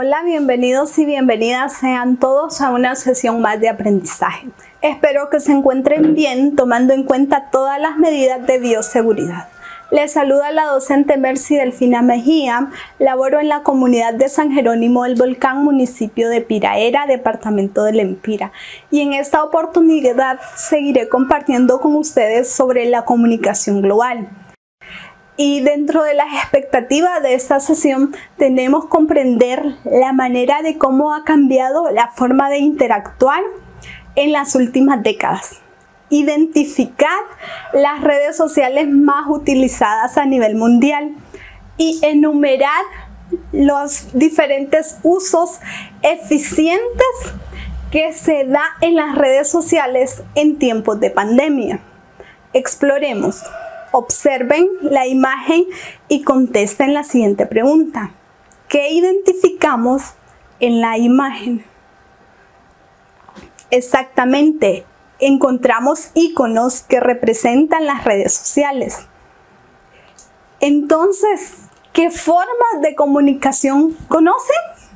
Hola, bienvenidos y bienvenidas sean todos a una sesión más de aprendizaje. Espero que se encuentren bien tomando en cuenta todas las medidas de bioseguridad. Les saluda la docente Mercy Delfina Mejía, laboro en la comunidad de San Jerónimo del Volcán, municipio de Piraera, departamento del Empira. Y en esta oportunidad seguiré compartiendo con ustedes sobre la comunicación global. Y dentro de las expectativas de esta sesión tenemos que comprender la manera de cómo ha cambiado la forma de interactuar en las últimas décadas. Identificar las redes sociales más utilizadas a nivel mundial y enumerar los diferentes usos eficientes que se da en las redes sociales en tiempos de pandemia. Exploremos. Observen la imagen y contesten la siguiente pregunta. ¿Qué identificamos en la imagen? Exactamente, encontramos iconos que representan las redes sociales. Entonces, ¿qué formas de comunicación conocen?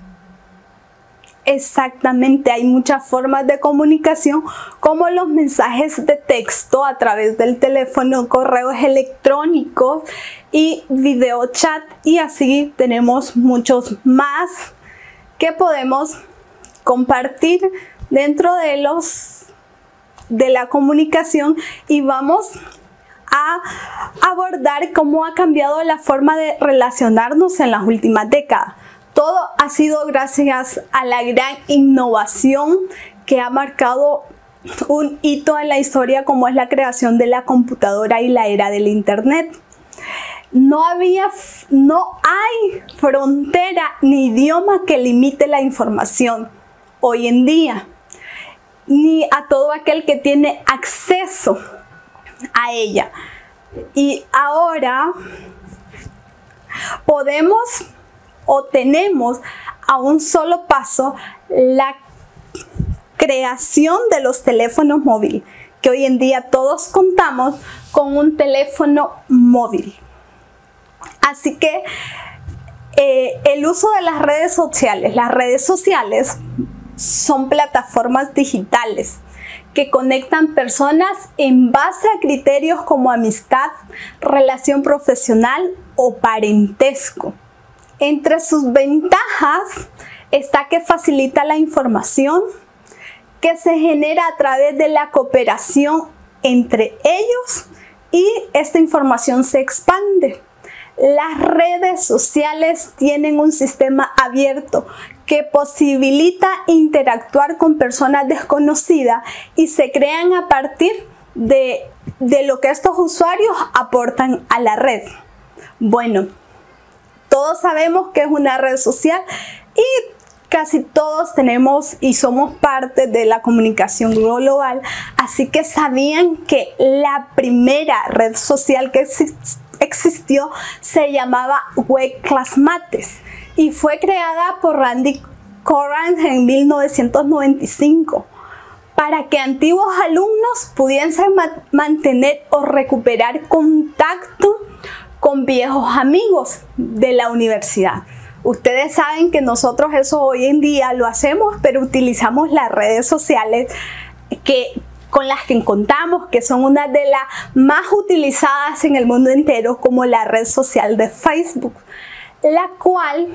Exactamente, hay muchas formas de comunicación como los mensajes de texto a través del teléfono, correos electrónicos y video chat, y así tenemos muchos más que podemos compartir dentro de la comunicación, y vamos a abordar cómo ha cambiado la forma de relacionarnos en las últimas décadas. Todo ha sido gracias a la gran innovación que ha marcado un hito en la historia, como es la creación de la computadora y la era del Internet. No hay frontera ni idioma que limite la información hoy en día, ni a todo aquel que tiene acceso a ella. Y ahora podemos o tenemos a un solo paso la creación de los teléfonos móviles, que hoy en día todos contamos con un teléfono móvil. Así que el uso de las redes sociales son plataformas digitales que conectan personas en base a criterios como amistad, relación profesional o parentesco. Entre sus ventajas está que facilita la información, que se genera a través de la cooperación entre ellos y esta información se expande. Las redes sociales tienen un sistema abierto que posibilita interactuar con personas desconocidas y se crean a partir de lo que estos usuarios aportan a la red. Bueno, todos sabemos que es una red social y casi todos tenemos y somos parte de la comunicación global. Así que sabían que la primera red social que existió se llamaba Web Classmates y fue creada por Randy Corran en 1995 para que antiguos alumnos pudiesen mantener o recuperar contacto con viejos amigos de la universidad. Ustedes saben que nosotros eso hoy en día lo hacemos, pero utilizamos las redes sociales con las que contamos, que son una de las más utilizadas en el mundo entero, como la red social de Facebook, la cual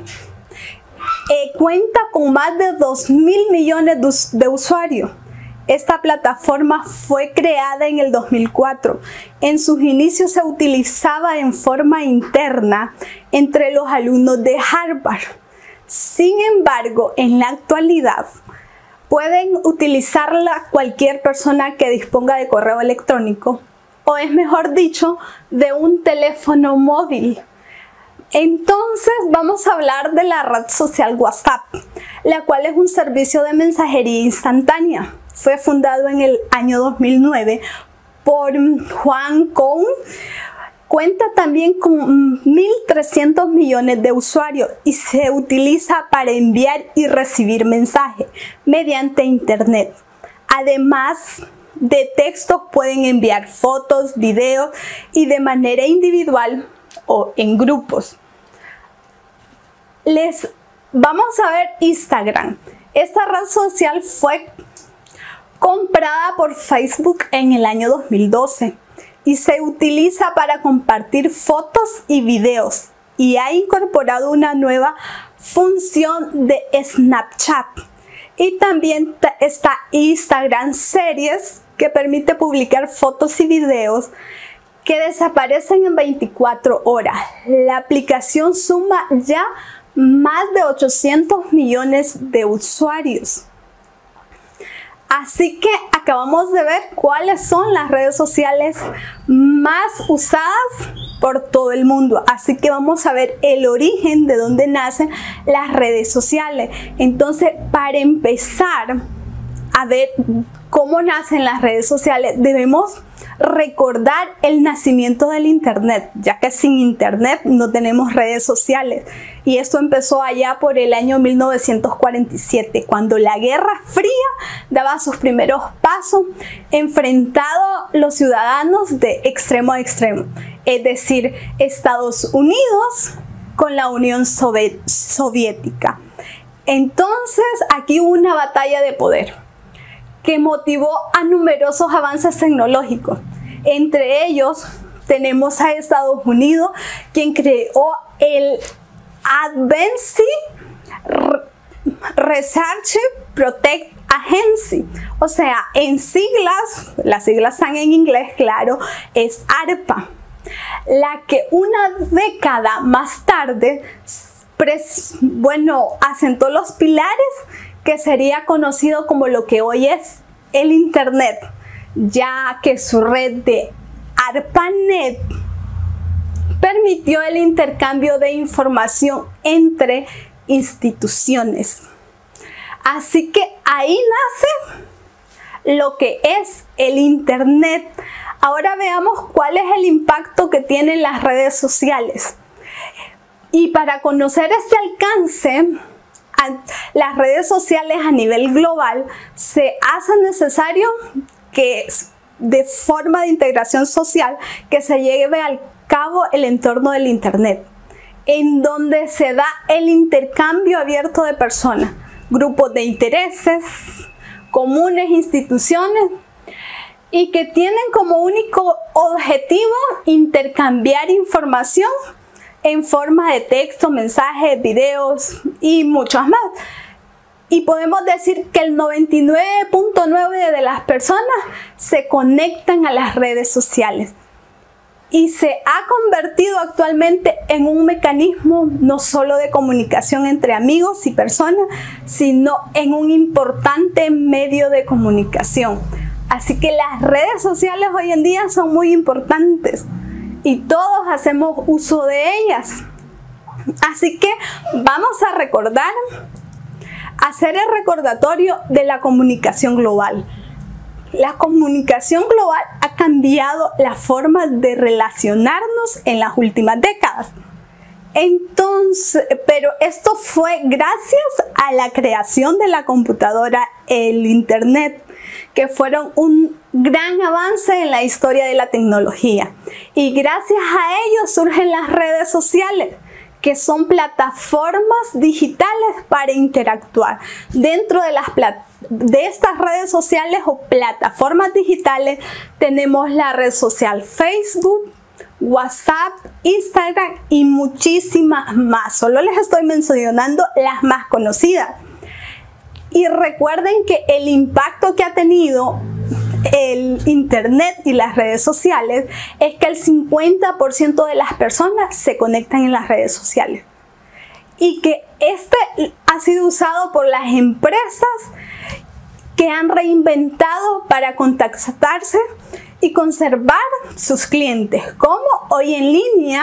cuenta con más de 2.000 millones de usuarios. Esta plataforma fue creada en el 2004. En sus inicios se utilizaba en forma interna entre los alumnos de Harvard. Sin embargo, en la actualidad pueden utilizarla cualquier persona que disponga de correo electrónico, o es mejor dicho, de un teléfono móvil. Entonces vamos a hablar de la red social WhatsApp, la cual es un servicio de mensajería instantánea. Fue fundado en el año 2009 por Juan Cohn. Cuenta también con 1.300 millones de usuarios y se utiliza para enviar y recibir mensajes mediante internet. Además de textos, pueden enviar fotos, videos y de manera individual o en grupos. Les Vamos a ver Instagram. Esta red social fue comprada por Facebook en el año 2012 y se utiliza para compartir fotos y videos, y ha incorporado una nueva función de Snapchat. Y también está Instagram Series, que permite publicar fotos y videos que desaparecen en 24 horas. La aplicación suma ya más de 800 millones de usuarios. Así que acabamos de ver cuáles son las redes sociales más usadas por todo el mundo. Así que vamos a ver el origen de dónde nacen las redes sociales. Entonces, para empezar a ver cómo nacen las redes sociales, debemos recordar el nacimiento del Internet, ya que sin Internet no tenemos redes sociales. Y esto empezó allá por el año 1947, cuando la Guerra Fría daba sus primeros pasos, enfrentado los ciudadanos de extremo a extremo, es decir, Estados Unidos con la Unión Soviética. Entonces, aquí hubo una batalla de poder que motivó a numerosos avances tecnológicos. Entre ellos tenemos a Estados Unidos, quien creó el Advanced Research Projects Agency, o sea, en siglas, las siglas están en inglés, claro, es ARPA, la que una década más tarde, asentó los pilares que sería conocido como lo que hoy es el Internet, ya que su red de ARPANET permitió el intercambio de información entre instituciones. Así que ahí nace lo que es el Internet. Ahora veamos cuál es el impacto que tienen las redes sociales. Y para conocer este alcance, las redes sociales a nivel global, se hace necesario que de forma de integración social que se lleve al cabo el entorno del Internet, en donde se da el intercambio abierto de personas, grupos de intereses, comunes, instituciones, y que tienen como único objetivo intercambiar información en forma de texto, mensajes, videos y muchos más. Y podemos decir que el 99.9% de las personas se conectan a las redes sociales. Y se ha convertido actualmente en un mecanismo no solo de comunicación entre amigos y personas, sino en un importante medio de comunicación. Así que las redes sociales hoy en día son muy importantes y todos hacemos uso de ellas. Así que vamos a recordar, hacer el recordatorio de la comunicación global. La comunicación global ha cambiado la forma de relacionarnos en las últimas décadas. Entonces, pero esto fue gracias a la creación de la computadora, el Internet, que fueron un gran avance en la historia de la tecnología. Y gracias a ello surgen las redes sociales, que son plataformas digitales para interactuar. Dentro de estas redes sociales o plataformas digitales tenemos la red social Facebook, WhatsApp, Instagram y muchísimas más. Solo les estoy mencionando las más conocidas. Y recuerden que el impacto que ha tenido el Internet y las redes sociales es que el 50% de las personas se conectan en las redes sociales. Y que este ha sido usado por las empresas que han reinventado para contactarse y conservar sus clientes. Como hoy en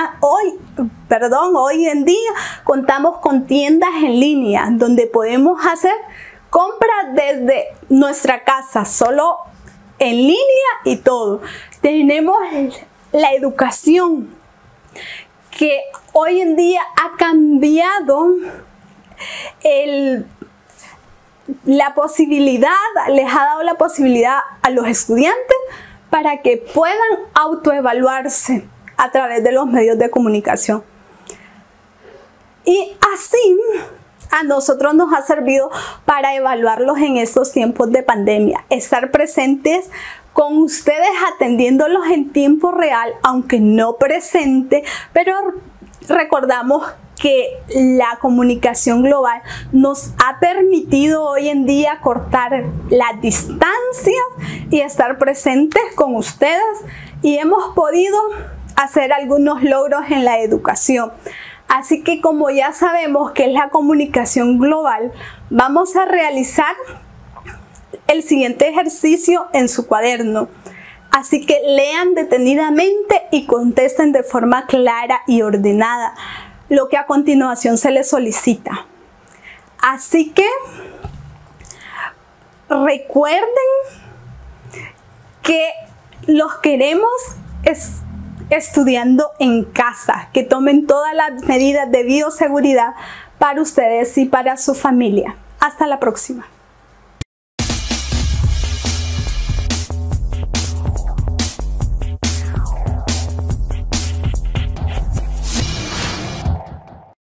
día contamos con tiendas en línea donde podemos hacer compras desde nuestra casa, solo en línea y todo. Tenemos la educación, que hoy en día ha cambiado la posibilidad, les ha dado la posibilidad a los estudiantes para que puedan autoevaluarse a través de los medios de comunicación. Y así a nosotros nos ha servido para evaluarlos en estos tiempos de pandemia, estar presentes con ustedes atendiéndolos en tiempo real, aunque no presente, pero recordamos que la comunicación global nos ha permitido hoy en día cortar las distancias y estar presentes con ustedes, y hemos podido hacer algunos logros en la educación. Así que como ya sabemos que es la comunicación global, vamos a realizar el siguiente ejercicio en su cuaderno. Así que lean detenidamente y contesten de forma clara y ordenada lo que a continuación se les solicita. Así que recuerden que los queremos estudiando en casa, que tomen todas las medidas de bioseguridad para ustedes y para su familia. Hasta la próxima.